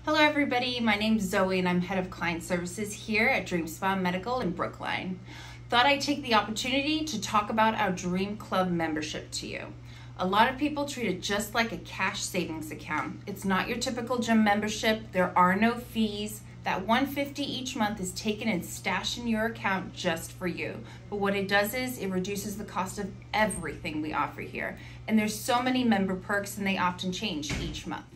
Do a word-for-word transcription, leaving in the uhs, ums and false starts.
Hello everybody, my name's Zoe and I'm Head of Client Services here at Dream Spa Medical in Brookline. Thought I'd take the opportunity to talk about our Dream Club membership to you. A lot of people treat it just like a cash savings account. It's not your typical gym membership, there are no fees. That one hundred fifty dollars each month is taken and stashed in your account just for you. But what it does is it reduces the cost of everything we offer here. And there's so many member perks and they often change each month.